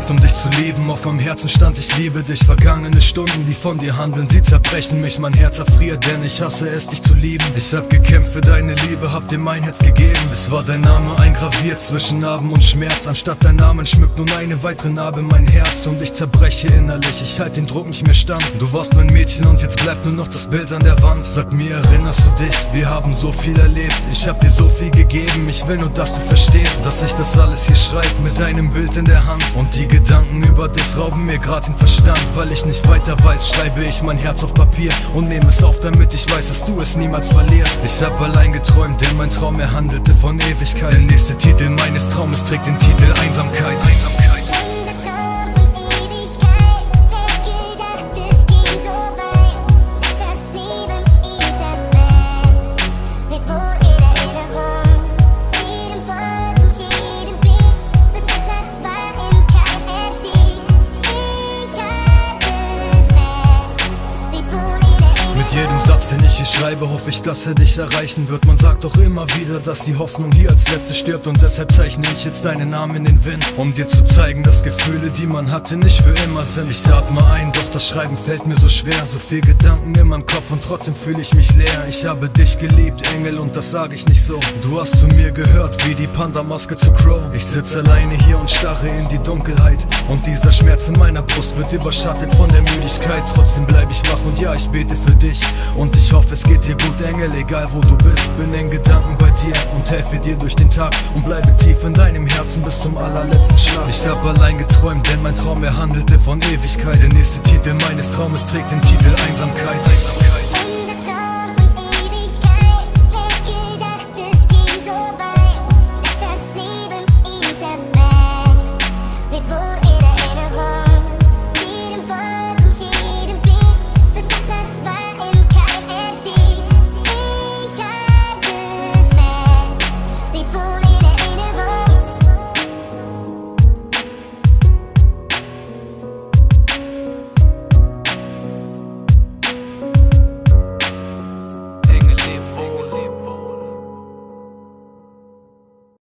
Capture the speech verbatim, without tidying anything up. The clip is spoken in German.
gekämpft, um dich zu lieben. Auf meinem Herzen stand, ich liebe dich. Vergangene Stunden, die von dir handeln, sie zerbrechen mich. Mein Herz erfriert, denn ich hasse es, dich zu lieben. Ich hab gekämpft für deine Liebe, hab dir mein Herz gegeben. Es war dein Name eingraviert zwischen Narben und Schmerz. Anstatt dein Namen schmückt nun eine weitere Narbe mein Herz. Und ich zerbreche innerlich, ich halt den Druck nicht mehr stand. Du warst mein Mädchen und jetzt bleibt nur noch das Bild an der Wand. Sag mir, erinnerst du dich? Wir haben so viel erlebt. Ich hab dir so viel gegeben. Ich will nur, dass du verstehst, dass ich das alles hier schreib mit deinem Bild in der Hand. Und die Gedanken über dich rauben mir grad den Verstand. Weil ich nicht weiter weiß, schreibe ich mein Herz auf Papier und nehme es auf, damit ich weiß, dass du es niemals verlierst. Ich hab allein geträumt, denn mein Traum, er handelte von Ewigkeit. Der nächste Titel meines Traumes trägt den Titel Einsamkeit. Einsamkeit. Mit jedem Satz, den ich hier schreibe, hoffe ich, dass er dich erreichen wird. Man sagt doch immer wieder, dass die Hoffnung hier als letzte stirbt. Und deshalb zeichne ich jetzt deinen Namen in den Wind, um dir zu zeigen, dass Gefühle, die man hatte, nicht für immer sind. Ich atme ein, doch das Schreiben fällt mir so schwer. So viel Gedanken in meinem Kopf und trotzdem fühle ich mich leer. Ich habe dich geliebt, Engel, und das sage ich nicht so. Du hast zu mir gehört, wie die Panda-Maske zu Crow. Ich sitze alleine hier und starre in die Dunkelheit. Und dieser Schmerz in meiner Brust wird überschattet von der Müdigkeit. Trotzdem bleib ich wach und ja, ich bete für dich. Und ich hoffe, es geht dir gut, Engel, egal wo du bist. Bin in Gedanken bei dir und helfe dir durch den Tag. Und bleibe tief in deinem Herzen bis zum allerletzten Schlag. Ich hab allein geträumt, denn mein Traum, er handelte von Ewigkeit. Der nächste Titel meines Traumes trägt den Titel Einsamkeit. Einsamkeit.